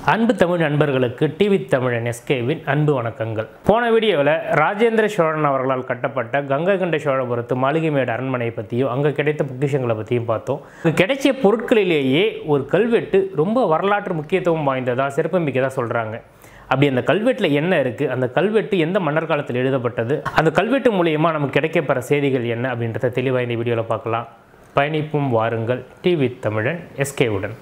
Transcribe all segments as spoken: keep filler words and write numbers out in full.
அன்பு தமிழ் நண்பர்களுக்கு டிவி தமிழன் எஸ்கேவின் அன்பு வணக்கங்கள். போன வீடியோவில் ராஜேந்திர சோழன் அவர்களால் கட்டப்பட்ட கங்கைகொண்ட சோழபுரத்து மாளிகைமேடு அரண்மனையை பற்றியும் அங்கே கிடைத்த பொக்கிஷங்களை பற்றியும் பார்த்தோம். கிடைச்ச பொருட்களிலேயே ஒரு கல்வெட்டு ரொம்ப வரலாற்று முக்கியத்துவம் வாய்ந்ததா சிறப்புமிக்கதா சொல்கிறாங்க. அப்படி அந்த கல்வெட்டில் என்ன இருக்குது, அந்த கல்வெட்டு எந்த மன்னர் காலத்தில் எழுதப்பட்டது, அந்த கல்வெட்டு மூலியமாக நமக்கு கிடைக்கப்பெற செய்திகள் என்ன அப்படின்றத தெளிவாக இந்த வீடியோவில் பார்க்கலாம். பயணிப்பும் வாருங்கள் டிவி தமிழன் எஸ்கேவுடன்.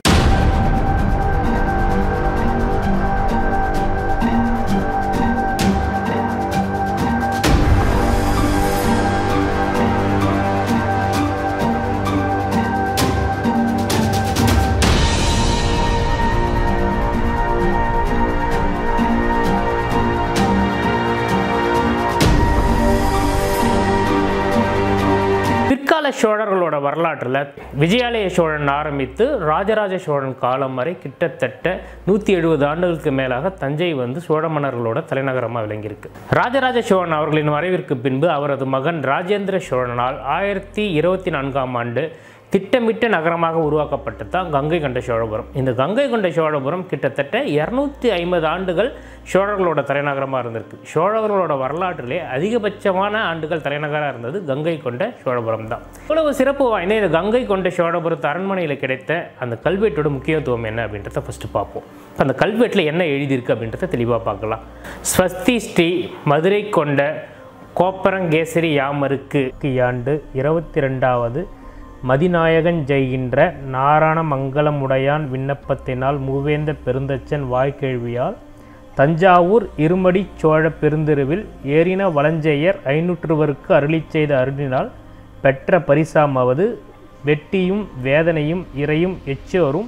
பிற்கால சோழர்களோட வரலாற்றில் விஜயாலய சோழன் ஆரம்பித்து ராஜராஜ சோழன் காலம் வரை கிட்டத்தட்ட நூற்றி எழுபது ஆண்டுகளுக்கு மேலாக தஞ்சை வந்து சோழ மன்னர்களோட தலைநகரமாக விளங்கியிருக்கு. ராஜராஜ சோழன் அவர்களின் மறைவிற்கு பின்பு அவரது மகன் ராஜேந்திர சோழனால் ஆயிரத்தி இருபத்தி நான்காம் ஆண்டு திட்டமிட்ட நகரமாக உருவாக்கப்பட்டது தான் கங்கைகொண்ட சோழபுரம். இந்த கங்கைகொண்ட சோழபுரம் கிட்டத்தட்ட இரநூத்தி ஐம்பது ஆண்டுகள் சோழர்களோட தலைநகரமாக இருந்திருக்கு. சோழர்களோட வரலாற்றிலே அதிகபட்சமான ஆண்டுகள் தலைநகராக இருந்தது கங்கைகொண்ட சோழபுரம் தான். இவ்வளவு சிறப்பு வாய்ந்த இந்த கங்கைகொண்ட சோழபுரத்து அரண்மனையில் கிடைத்த அந்த கல்வெட்டோட முக்கியத்துவம் என்ன அப்படின்றத ஃபஸ்ட்டு பார்ப்போம். அந்த கல்வெட்டில் என்ன எழுதியிருக்கு அப்படின்றத தெளிவாக பார்க்கலாம். ஸ்வஸ்தி ஸ்ரீ மதுரை கொண்ட கோப்பரங்கேசரி யாமருக்கு ஆண்டு இருபத்தி ரெண்டாவது மதிநாயகன் ஜெய்கின்ற நாராயண மங்கலமுடையான் விண்ணப்பத்தினால் மூவேந்த பெருந்தச்சன் வாய்க்கேள்வியால் தஞ்சாவூர் இருமடி சோழ பெருந்திருவில் ஏறின வலஞ்செயர் ஐநூற்றுவருக்கு அருளி செய்த அருளினால் பெற்ற பரிசாமாவது வெட்டியும் வேதனையும் இறையும் எச்சோரும்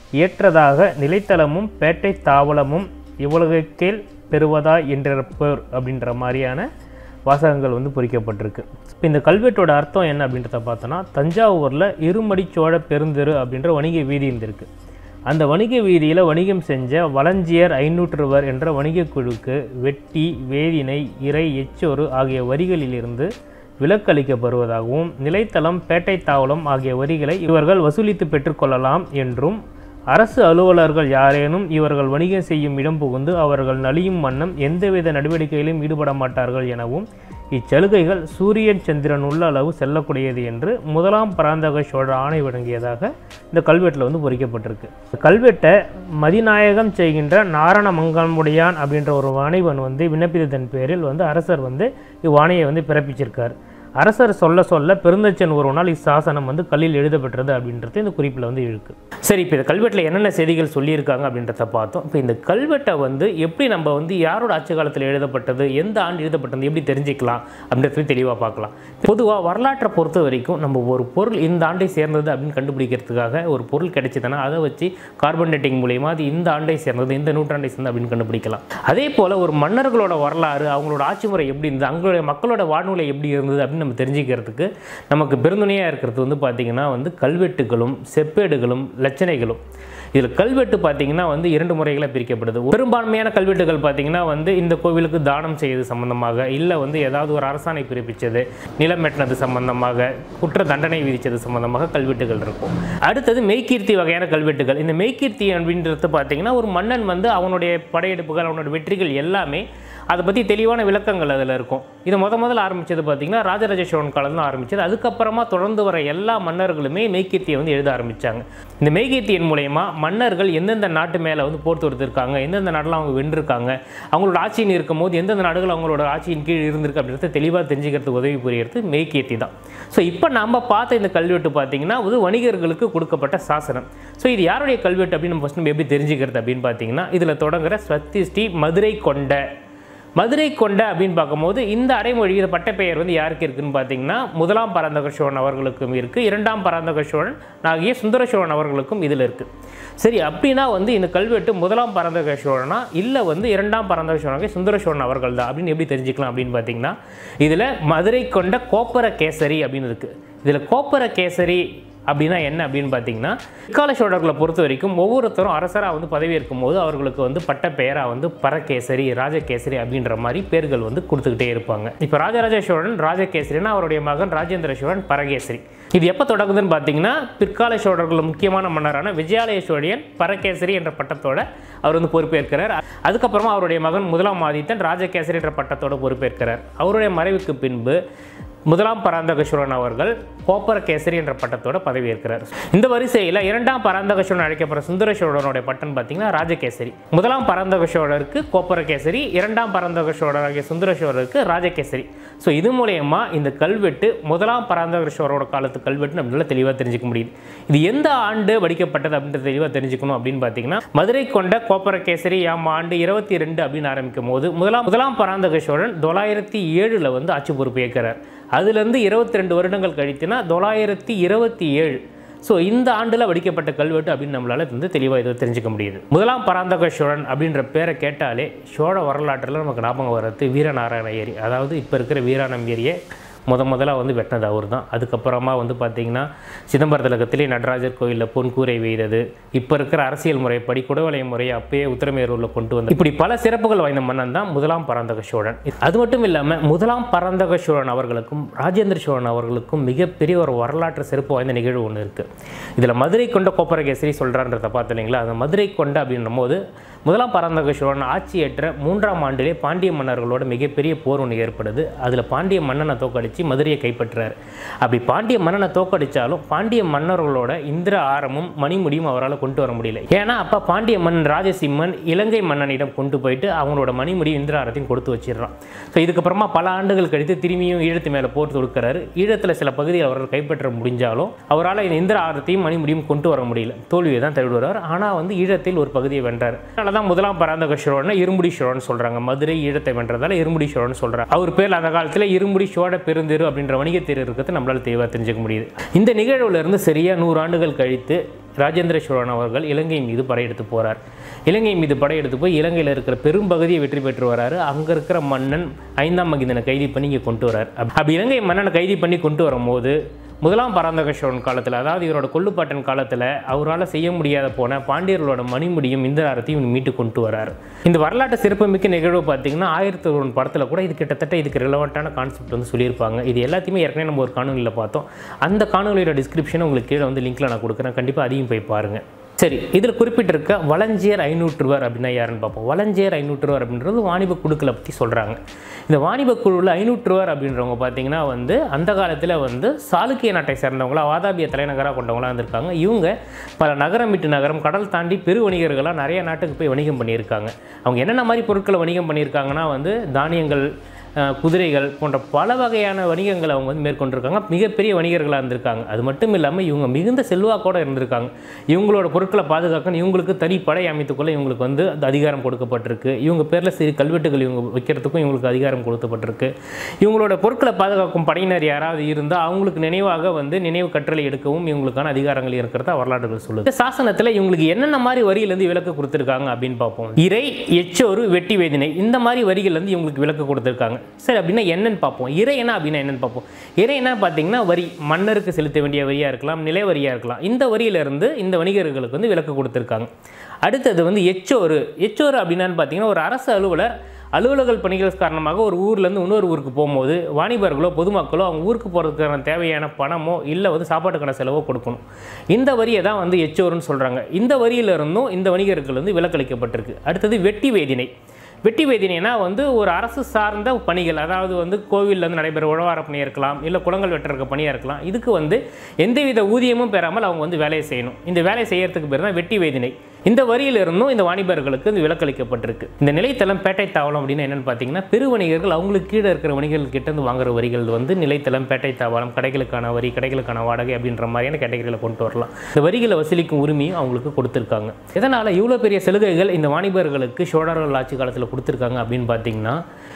ஏற்றதாக நிலைத்தளமும் பேட்டை தாவளமும் இவ்வளவுக்கேல் பெறுவதா என்றிருப்போர் அப்படின்ற மாதிரியான வாசகங்கள் வந்து பொறிக்கப்பட்டிருக்கு. இப்போ இந்த கல்வெட்டோட அர்த்தம் என்ன அப்படின்றத பார்த்தோன்னா, தஞ்சாவூரில் இருமடி சோழ பெருந்தெரு அப்படின்ற வணிக வீதி இருந்திருக்கு. அந்த வணிக வீதியில் வணிகம் செஞ்ச வலஞ்சியர் ஐநூற்றுவர் என்ற வணிக குழுக்கு வெட்டி வேதினை இறை எச்சோறு ஆகிய வரிகளிலிருந்து விலக்களிக்கப்படுவதாகவும் நிலைத்தளம் பேட்டை தாவளம் ஆகிய வரிகளை இவர்கள் வசூலித்து பெற்றுக்கொள்ளலாம் என்றும் அரசு அலுவலர்கள் யாரேனும் இவர்கள் வணிகம் செய்யும் இடம் புகுந்து அவர்கள் நலியும் வண்ணம் எந்தவித நடவடிக்கையிலும் ஈடுபட மாட்டார்கள் எனவும் இச்சலுகைகள் சூரியன் சந்திரன் உள்ள அளவு செல்லக்கூடியது என்று முதலாம் பராந்தக சோழ ஆணை வழங்கியதாக இந்த கல்வெட்டில் வந்து பொறிக்கப்பட்டிருக்கு. கல்வெட்டை மதிநாயகம் செய்கின்ற நாராயண மங்கலமுடையான் அப்படின்ற ஒரு வாணிபன் வந்து விண்ணப்பித்ததன் பேரில் வந்து அரசர் வந்து இவ்வாணையை வந்து பிறப்பிச்சிருக்கார். அரசர் சொல்ல சொல்ல பெருந்தச்சன் ஒருவனால் இச்சாசனம் வந்து கல்லில் எழுதப்பட்டது அப்படின்றது இந்த குறிப்பில் வந்து இருக்கு. சரி, இப்போ இந்த கல்வெட்டில் என்னென்ன செய்திகள் சொல்லியிருக்காங்க அப்படின்றத பார்த்தோம். இப்போ இந்த கல்வெட்டை வந்து எப்படி நம்ம வந்து யாரோட ஆட்சி காலத்தில் எழுதப்பட்டது, எந்த ஆண்டு எழுதப்பட்டது எப்படி தெரிஞ்சுக்கலாம் அப்படின்றது தெளிவாக பார்க்கலாம். பொதுவாக வரலாற்றை பொறுத்த வரைக்கும் நம்ம ஒரு பொருள் இந்த ஆண்டை சேர்ந்தது அப்படின்னு கண்டுபிடிக்கிறதுக்காக ஒரு பொருள் கிடைச்சதுன்னா அதை வச்சு கார்பன் டேட்டிங் மூலியமாக அது இந்த ஆண்டை சேர்ந்தது இந்த நூற்றாண்டை சேர்ந்தது அப்படின்னு கண்டுபிடிக்கலாம். அதே போல் ஒரு மன்னர்களோட வரலாறு, அவங்களோட ஆட்சி முறை எப்படி இருந்தது, அவங்களுடைய மக்களோட வாழ்நிலை எப்படி இருந்தது அப்படின்னு நம்ம தெரிஞ்சுக்கிறதுக்கு நமக்கு பெருந்துணையாக இருக்கிறது வந்து பார்த்திங்கன்னா வந்து கல்வெட்டுகளும் செப்பேடுகளும் லட்சணைகளும். இதில் கல்வெட்டு பார்த்திங்கன்னா வந்து இரண்டு முறைகளை பிரிக்கப்படுது. பெரும்பான்மையான கல்வெட்டுகள் பார்த்திங்கன்னா வந்து இந்த கோவிலுக்கு தானம் செய்வது சம்பந்தமாக, இல்லை வந்து ஏதாவது ஒரு அரசாணை பிறப்பித்தது, நிலம் வெட்டினது சம்பந்தமாக, குற்ற தண்டனை விதித்தது சம்பந்தமாக கல்வெட்டுகள் இருக்கும். அடுத்தது மெய்கீர்த்தி வகையான கல்வெட்டுகள். இந்த மெய்கீர்த்தி அப்படின்றது பார்த்திங்கன்னா ஒரு மன்னன் வந்து அவனுடைய படையெடுப்புகள், அவனுடைய வெற்றிகள் எல்லாமே அதை பற்றி தெளிவான விளக்கங்கள் அதில் இருக்கும். இது முத முதல்ல ஆரம்பித்தது பார்த்திங்கன்னா ராஜராஜ சோழன் காலத்தில் ஆரம்பித்தது. அதுக்கப்புறமா தொடர்ந்து வர எல்லா மன்னர்களுமே மெய்கீர்த்தியை வந்து எழுத ஆரம்பித்தாங்க. இந்த மெய்கீர்த்தியின் மூலயமா மன்னர்கள் எந்தெந்த நாட்டு மேலே வந்து போர் தொடுத்திருக்காங்க, எந்தெந்த நாட்டில் அவங்க வென்றிருக்காங்க, அவங்களோட ஆட்சியின் இருக்கும் போது எந்தெந்த நாடுகள் அவங்களோட ஆட்சியின் கீழ் இருந்திருக்கு அப்படின்றத தெளிவாக தெரிஞ்சுக்கிறதுக்கு உதவி புரிகிறது மெய்கீர்த்தி தான். ஸோ இப்போ நம்ம பார்த்த இந்த கல்வெட்டு பார்த்திங்கன்னா இது வணிகர்களுக்கு கொடுக்கப்பட்ட சாசனம். ஸோ இது யாருடைய கல்வெட்டு அப்படின்னு நம்ம ஃபஸ்ட் நம்ம எப்படி தெரிஞ்சுக்கிறது அப்படின்னு பார்த்தீங்கன்னா, இதில் தொடங்குற ஸ்வஸ்தி ஸ்ரீ மதுரை கொண்ட மதுரை கொண்ட அப்படின்னு பார்க்கும்போது இந்த அடைமொழி இந்த பட்டப்பெயர் வந்து யாருக்கு இருக்குதுன்னு பார்த்தீங்கன்னா முதலாம் பராந்தக சோழன் அவர்களுக்கும் இருக்குது, இரண்டாம் பராந்தக சோழன் ஆகிய சுந்தர சோழன் அவர்களுக்கும் இதில் இருக்குது. சரி, அப்படின்னா வந்து இந்த கல்வெட்டு முதலாம் பராந்தக சோழனா இல்லை வந்து இரண்டாம் பராந்தக சோழனாக சுந்தர சோழன் அவர்கள் தான் அப்படின்னு எப்படி தெரிஞ்சுக்கலாம் அப்படின்னு பார்த்தீங்கன்னா, இதில் மதுரை கொண்ட கோப்பர கேசரி அப்படின்னு இருக்குது. இதில் கோப்பர கேசரி அப்படின்னா என்ன அப்படின்னு பார்த்தீங்கன்னா, பிற்கால சோழர்களை பொறுத்த வரைக்கும் ஒவ்வொருத்தரும் அரசராக வந்து பதவியேற்கும் போது அவர்களுக்கு வந்து பட்ட பெயராக வந்து பரகேசரி, ராஜகேசரி அப்படின்ற மாதிரி பேர்கள் வந்து கொடுத்துக்கிட்டே இருப்பாங்க. இப்போ ராஜராஜ சோழன் ராஜகேசரினா அவருடைய மகன் ராஜேந்திர சோழன் பரகேசரி. இது எப்போ தொடங்குதுன்னு பார்த்தீங்கன்னா, பிற்கால சோழர்கள் முக்கியமான மன்னரான விஜயாலய சோழியன் பரகேசரி என்ற பட்டத்தோட அவர் வந்து பொறுப்பேற்கிறார். அதுக்கப்புறமா அவருடைய மகன் முதலாம் ஆதித்தன் ராஜகேசரி என்ற பட்டத்தோட பொறுப்பேற்கிறார். அவருடைய மறைவுக்கு பின்பு முதலாம் பராந்தக சோழன் அவர்கள் கோப்பரகேசரி என்ற பட்டத்தோட பதவியேற்கிறார். இந்த வரிசையில் இரண்டாம் பராந்தக சோழன் அழைக்கப்படுற சுந்தர சோழனுடைய பட்டம் பார்த்தீங்கன்னா ராஜகேசரி. முதலாம் பராந்தக சோழருக்கு கோப்பரகேசரி, இரண்டாம் பராந்தக சோழராகிய சுந்தர சோழருக்கு ராஜகேசரி. ஸோ இது மூலயமா இந்த கல்வெட்டு முதலாம் பராந்தக சோழரோட காலத்து கல்வெட்டு நம்மளால தெளிவாக தெரிஞ்சுக்க முடியுது. இது எந்த ஆண்டு வடிக்கப்பட்டது அப்படின்ற தெளிவாக தெரிஞ்சுக்கணும் அப்படின்னு பார்த்தீங்கன்னா, மதுரை கொண்ட கோப்பரகேசரி யாம் ஆண்டு இருபத்தி ரெண்டு அப்படின்னு ஆரம்பிக்கும் போது முதலாம் முதலாம் பராந்தக சோழன் தொள்ளாயிரத்தி ஏழுல வந்து ஆட்சி பொறுப்பு ஏற்கிறார். அதுலேருந்து இருபத்தி ரெண்டு வருடங்கள் கழித்துனா தொள்ளாயிரத்தி இருபத்தி ஏழு. ஸோ இந்த ஆண்டில் வடிக்கப்பட்ட கல்வெட்டு அப்படின்னு நம்மளால் வந்து தெளிவாக இதை தெரிஞ்சுக்க முடியுது. முதலாம் பராந்தக சோழன் அப்படின்ற பேரை கேட்டாலே சோழ வரலாற்றில் நமக்கு ஞாபகம் வர்றது வீரநாராயண ஏரி. அதாவது இப்போ இருக்கிற வீராணம் ஏரியை முத முதலாக வந்து வெட்டினது அவர் தான். அதுக்கப்புறமா வந்து பார்த்திங்கன்னா சிதம்பரத்திலகத்திலே நடராஜர் கோயிலில் பொன்கூரை வெய்தது, இப்போ இருக்கிற அரசியல் முறைப்படி குடவலை முறையை அப்பயே உத்திரமேரூரில் கொண்டு வந்து இப்படி பல சிறப்புகள் வாய்ந்த மன்னன் தான் முதலாம் பராந்தக சோழன். அது மட்டும் இல்லாமல் முதலாம் பராந்தக சோழன் அவர்களுக்கும் ராஜேந்திர சோழன் அவர்களுக்கும் மிகப்பெரிய ஒரு வரலாற்று சிறப்பு வாய்ந்த நிகழ்வு ஒன்று இருக்குது. இதில் மதுரை கொண்ட கோப்பரகேசரி சொல்கிறான்றதை பார்த்து இல்லைங்களா, அந்த மதுரை கொண்ட அப்படின்ற போது முதலாம் பராந்தக சோழன் ஆட்சி ஏற்ற மூன்றாம் ஆண்டிலே பாண்டிய மன்னர்களோட மிகப்பெரிய போர் ஒன்று ஏற்படுது. அதில் பாண்டிய மன்னனை தோக்கடித்து மதுரையை கைப்பற்றார். அப்படி பாண்டிய மன்னனை தோக்கடித்தாலும் பாண்டிய மன்னர்களோட இந்திர ஆரமும் மணிமுடியும் அவரால் கொண்டு வர முடியல. ஏன்னா அப்போ பாண்டிய மன்னன் ராஜசிம்மன் இலங்கை மன்னனிடம் கொண்டு போயிட்டு அவங்களோட மணிமுடியும் இந்திர ஆரத்தையும் கொடுத்து வச்சிடறான். ஸோ இதுக்கப்புறமா பல ஆண்டுகள் கழித்து திரும்பியும் ஈழத்து மேலே போர் தொடுக்கிறாரு. ஈழத்தில் சில பகுதியில் அவர்கள் கைப்பற்ற முடிஞ்சாலும் அவரால் இந்த இந்திர ஆரத்தையும் மணிமுடியும் கொண்டு வர முடியல, தோல்வியை தான் தழுவுறார். ஆனால் வந்து ஈழத்தில் ஒரு பகுதியை வென்றார். அதனால தான் முதலாம் பராந்தக சோழனை இருமுடி சோழன் சொல்கிறாங்க. மதுரை ஈழத்தை வென்றதால இருமுடி சோழன் சொல்கிறாங்க. அவர் பேர் அந்த காலத்தில் இருமுடி சோழ பெருந்தெரு அப்படின்ற வணிகத்தேர் இருக்கிறது நம்மளால் தெளிவாக தெரிஞ்சுக்க முடியுது. இந்த நிகழ்வுல இருந்து சரியா நூறு ஆண்டுகள் கழித்து ராஜேந்திர சோழன் அவர்கள் இலங்கை மீது படையெடுத்து போறார். இலங்கை மீது படையெடுத்து போய் இலங்கையில் இருக்கிற பெரும் பகுதியை வெற்றி பெற்று வராரு. அங்கே இருக்கிற மன்னன் ஐந்தாம் மகிந்தனை கைதி பண்ணி இங்கே கொண்டு வரார். அப்படி இலங்கை மன்னனை கைதி பண்ணி கொண்டு வரும்போது முதலாம் பராந்தக சோழன் காலத்தில், அதாவது இவரோட கொள்ளுப்பாட்டன் காலத்தில் அவரால் செய்ய முடியாத போன பாண்டியர்களோட மணிமுடியும் இந்திராரத்தையும் மீட்டு கொண்டு வரார். இந்த வரலாற்று சிறப்புமிக்க நிகழ்வு பார்த்தீங்கன்னா ஆயிரத்தி ஒரு படத்தில் கூட இது கிட்டத்தட்ட இதுக்கு ரிலவெண்ட்டான கான்செப்ட் வந்து சொல்லியிருப்பாங்க. இது எல்லாத்தையுமே ஏற்கனவே நம்ம ஒரு காணொலியில் பார்த்தோம். அந்த காணொலியோட டிஸ்கிரிப்ஷன் உங்களுக்கு கீழே வந்து லிங்க்கில் நான் கொடுக்குறேன், கண்டிப்பாக அதையும் போய் பாருங்கள். சரி, இதில் குறிப்பிட்டிருக்க வளஞ்சியர் ஐநூற்றுவர் அப்படின்னா யாருன்னு பார்ப்போம். வளஞ்சியர் ஐநூற்றுவர் அப்படின்றது வாணிப குழுக்களை பற்றி சொல்கிறாங்க. இந்த வாணிப குழுவில் ஐநூற்றுவர் அப்படின்றவங்க பார்த்தீங்கன்னா வந்து அந்த காலத்தில் வந்து சாளுக்கிய நாட்டை சேர்ந்தவங்களா வாதாபிய தலைநகராக கொண்டவங்களாக இருந்திருக்காங்க. இவங்க பல நகரம் விட்டு நகரம் கடல் தாண்டி பெரு வணிகர்களாக நிறைய நாட்டுக்கு போய் வணிகம் பண்ணியிருக்காங்க. அவங்க என்னென்ன மாதிரி பொருட்களை வணிகம் பண்ணியிருக்காங்கன்னா வந்து தானியங்கள், குதிரைகள் போன்ற பல வகையான வணிகங்களை அவங்க வந்து மேற்கொண்டிருக்காங்க. மிகப்பெரிய வணிகர்களாக இருந்திருக்காங்க. அது மட்டும் இல்லாமல் இவங்க மிகுந்த செல்வாக்கோடு இருந்திருக்காங்க. இவங்களோட பொருட்களை பாதுகாக்கணும், இவங்களுக்கு தனி படை அமைத்துக்கொள்ள இவங்களுக்கு வந்து அந்த அதிகாரம் கொடுக்கப்பட்டிருக்கு. இவங்க பேரில் சிறு கல்வெட்டுகள் இவங்க வைக்கிறதுக்கும் இவங்களுக்கு அதிகாரம் கொடுக்கப்பட்டிருக்கு. இவங்களோட பொருட்களை பாதுகாக்கும் படையினர் யாராவது இருந்தால் அவங்களுக்கு நினைவாக வந்து நினைவு கற்றலை எடுக்கவும் இவங்களுக்கான அதிகாரங்கள் இருக்கிறதா வரலாற்றுகள் சொல்லுது. இந்த சாசனத்தில் இவங்களுக்கு என்னென்ன மாதிரி வரியிலேருந்து விலக்கு கொடுத்துருக்காங்க அப்படின்னு பார்ப்போம். இறை, எச்சோறு, வெட்டி வேதினை இந்த மாதிரி வரிகள்லேருந்து இவங்களுக்கு விலக்கு கொடுத்துருக்காங்க. சரி, அப்படின்னா என்னன்னு பார்ப்போம். இறைனா அப்படின்னா என்னன்னு பார்ப்போம். இறைனா பார்த்தீங்கன்னா வரி, மன்னருக்கு செலுத்த வேண்டிய வரியாக இருக்கலாம், நிலை வரியாக இருக்கலாம். இந்த வரியிலிருந்து இந்த வணிகர்களுக்கு வந்து விலக்கு கொடுத்துருக்காங்க. அடுத்தது வந்து எச்சோறு. எச்சோறு அப்படின்னான்னு பார்த்தீங்கன்னா ஒரு அரசு அலுவலர் அலுவலக பணிகள் காரணமாக ஒரு ஊர்லேருந்து இன்னொரு ஊருக்கு போகும்போது வாணிபர்களோ பொதுமக்களோ அவங்க ஊருக்கு போகிறதுக்கான தேவையான பணமோ இல்லை வந்து சாப்பாட்டுக்கான செலவோ கொடுக்கணும். இந்த வரியை தான் வந்து எச்சோறுன்னு சொல்கிறாங்க. இந்த வரியிலிருந்தும் இந்த வணிகர்கள் வந்து விலக்களிக்கப்பட்டிருக்கு. அடுத்தது வெட்டி வேதினை. வெட்டி வேதினைனா வந்து ஒரு அரசு சார்ந்த பணிகள், அதாவது வந்து கோவிலில் வந்து நடைபெற உழவார பணியாக இருக்கலாம், இல்லை குளங்கள் வெட்டுற பணியாக இருக்கலாம். இதுக்கு வந்து எந்தவித ஊதியமும் பெறாமல் அவங்க வந்து வேலையை செய்யணும். இந்த வேலையை செய்யறதுக்கு பேர் தான் வெட்டி வேதினை. இந்த வரியிலிருந்தும் இந்த வாணிபர்களுக்கு இந்த விலக்களிக்கப்பட்டிருக்கு. இந்த நிலைத்தளம் பேட்டை தாவலம் அப்படின்னு என்னென்னு பார்த்தீங்கன்னா பெருவணிகர்கள் அவங்களுக்கு கீழே இருக்கிற வணிகர்கள் கிட்டேருந்து வாங்குற வரிகள் வந்து நிலைத்தளம், பேட்டை தாவலம், கடைகளுக்கான வரி, கடைகளுக்கான வாடகை அப்படின்ற மாதிரியான கேட்டகரியில் கொண்டு வரலாம். இந்த வரிகளை வசூலிக்கும் உரிமையும் அவங்களுக்கு கொடுத்துருக்காங்க. இதனால் இவ்வளோ பெரிய சலுகைகள் இந்த வாணிபர்களுக்கு சோழர்கள் ஆட்சி காலத்தில் கொடுத்துருக்காங்க அப்படின்னு பார்த்தீங்கன்னா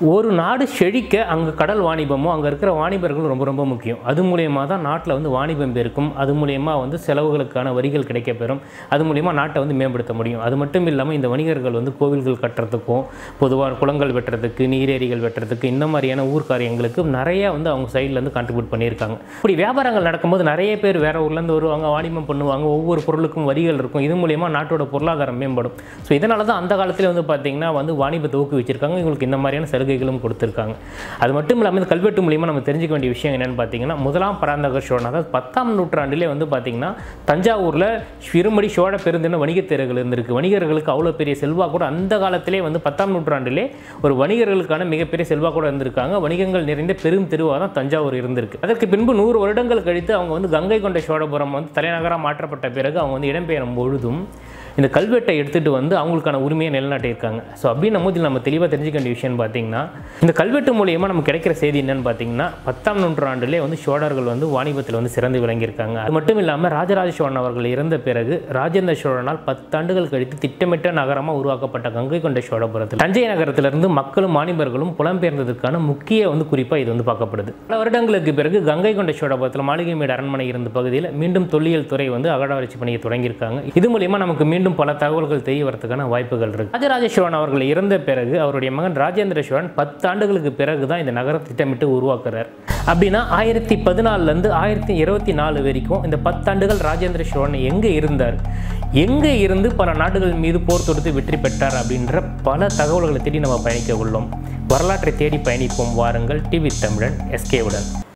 ஒரு நாடு செழிக்க அங்கே கடல் வாணிபமோ அங்கே இருக்கிற வாணிபர்கள் ரொம்ப ரொம்ப முக்கியம். அது மூலியமாக தான் நாட்டில் வந்து வாணிபம் பெருக்கும். அது மூலியமாக வந்து செலவுகளுக்கான வரிகள் கிடைக்க பெறும். அது மூலியமாக நாட்டை வந்து மேம்படுத்த முடியும். அது மட்டும் இல்லாமல் இந்த வணிகர்கள் வந்து கோவில்கள் கட்டுறதுக்கும் பொதுவாக குளங்கள் வெட்டுறதுக்கு நீரேரிகள் வெட்டுறதுக்கு இந்த மாதிரியான ஊர் காரியங்களுக்கு நிறைய வந்து அவங்க சைட்லேருந்து கான்ட்ரிபியூட் பண்ணியிருக்காங்க. இப்படி வியாபாரங்கள் நடக்கும்போது நிறைய பேர் வேறு ஊர்லேருந்து வருவாங்க, வாணிபம் பண்ணுவாங்க, ஒவ்வொரு பொருளுக்கும் வரிகள் இருக்கும். இது மூலியமாக நாட்டோட பொருளாதாரம் மேம்படும். ஸோ இதனால தான் அந்த காலத்தில் வந்து பார்த்திங்கன்னா வந்து வாணிபத்தை ஊக்குவிச்சிருக்காங்க. இவங்களுக்கு இந்த மாதிரியான சலுகைகளும் கொடுத்துருக்காங்க. அது மட்டும் இல்லாமல் இந்த கல்வெட்டு மூலியமாக நம்ம தெரிஞ்சுக்க வேண்டிய விஷயம் என்னென்னு பார்த்தீங்கன்னா, முதலாம் பராந்தக சோழன் அதாவது பத்தாம் நூற்றாண்டிலே வந்து பார்த்திங்கன்னா தஞ்சாவூரில் இருமடி சோழ பெருந்தின வணிகத் தேர்கள் இருந்திருக்கு. வணிகர்களுக்கு அவ்வளோ பெரிய செல்வா கூட அந்த காலத்திலே வந்து பத்தாம் நூற்றாண்டிலே ஒரு வணிகர்களுக்கான மிகப்பெரிய செல்வா கூட இருந்திருக்காங்க. வணிகங்கள் நிறைந்த பெரும் தெருவாக தான் தஞ்சாவூர் இருந்திருக்கு. அதற்கு பின்பு நூறு வருடங்கள் கழித்து அவங்க வந்து கங்கைகொண்ட சோழபுரம் வந்து தலைநகராக மாற்றப்பட்ட பிறகு அவங்க வந்து இடம்பெயரும் பொழுதும் இந்த கல்வெட்டை எடுத்துகிட்டு வந்து அவங்களுக்கான உரிமையை நிலைநாட்டியிருக்காங்க. ஸோ அப்படின்னும் போது நம்ம தெளிவாக தெரிஞ்சுக்க வேண்டிய விஷயம் பார்த்தீங்கன்னா, இந்த கல்வெட்டு மூலியமாக நமக்கு கிடைக்கிற செய்தி என்னன்னு பார்த்தீங்கன்னா, பத்தாம் நூற்றாண்டிலே வந்து சோழர்கள் வந்து வாணிபத்தில் வந்து சிறந்து விளங்கியிருக்காங்க. அது மட்டும் இல்லாமல் ராஜராஜ சோழன் அவர்கள் இறந்த பிறகு ராஜேந்திர சோழனால் பத்தாண்டுகள் கழித்து திட்டமிட்ட நகரமாக உருவாக்கப்பட்ட கங்கைகொண்ட சோழபுரத்தில் தஞ்சை நகரத்திலிருந்து மக்களும் வாணிபர்களும் புலம்பெயர்ந்ததுக்கான முக்கிய வந்து குறிப்பாக இது வந்து பார்க்கப்படுது. பல வருடங்களுக்கு பிறகு கங்கைகொண்ட சோழபுரத்தில் மாளிகை மேடு அரண்மனை இருந்த பகுதியில் மீண்டும் தொல்லியல் துறை வந்து அகழ்வாராய்ச்சி பணியை தொடங்கியிருக்காங்க. இது மூலியமாக நமக்கு மீண்டும் பல தகவல்கள் தெரிய வரதுக்கான வாய்ப்புகள் இருக்கு. ராஜராஜ சோழன் அவர்கள் இறந்த பிறகு அவருடைய மகன் ராஜேந்திர சோழன் பத்து ஆண்டுகளுக்கு பிறகு தான் இந்த நகரம் திட்டமிட்டு உருவாக்குறார். அப்படின்னா ஆயிரத்தி பதினாலுல இருந்து ஆயிரத்தி இருபத்தி நாலு வரைக்கும் இந்த பத்தாண்டுகள் ராஜேந்திர சோழன் எங்கே இருந்தார், எங்கே இருந்து பல நாடுகள் மீது போர் தொடுத்து வெற்றி பெற்றார் அப்படின்ற பல தகவல்களை தேடி நம்ம பயணிக்க உள்ளோம். வரலாற்றை தேடி பயணிப்போம் வாருங்கள். டிவி தமிழன் எஸ்கேவுடன்.